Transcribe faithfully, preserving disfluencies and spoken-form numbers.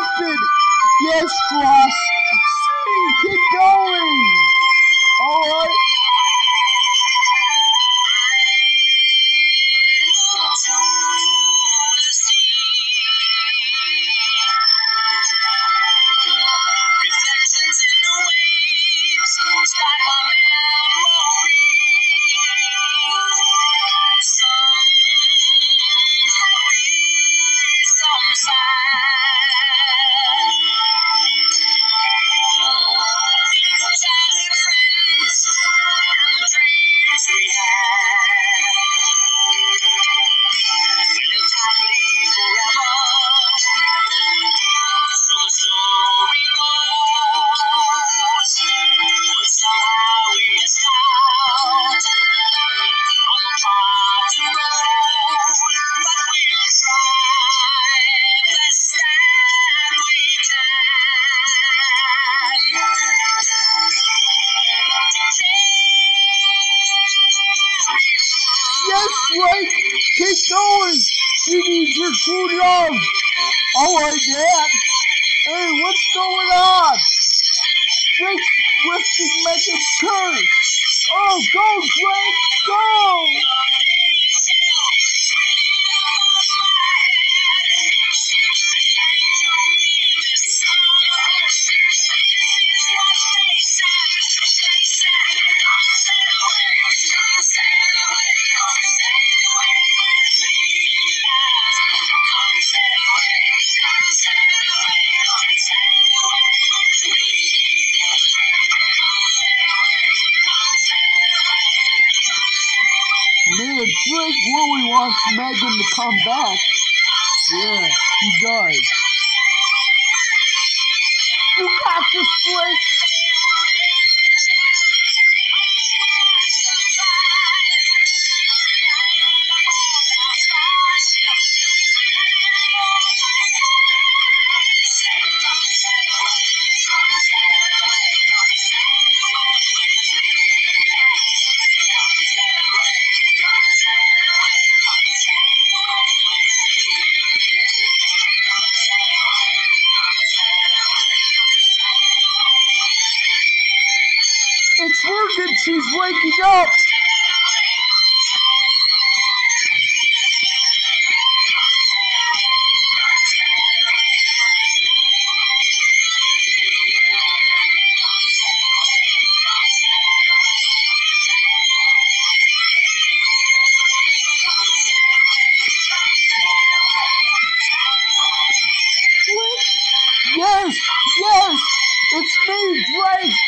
connected. Yes, Frost. Sing, keep going. All right. Reflections in the waves, sky my memory. Some happy, some sad. Think of childhood friends and the dreams we had. We lived happily forever. So the story goes, but somehow we missed out on the part to go. But we'll try best that we can. Yes, Drake. Keep going. She needs your true love. All right, Dad. Hey, what's going on? Drake's lifting Megan's curse. Oh, go, Drake, go! Man, Drake really wants Megan to come back. Yeah, he does. You got this, Drake. It's working, she's waking up. Yes, yes, it's me, Drake.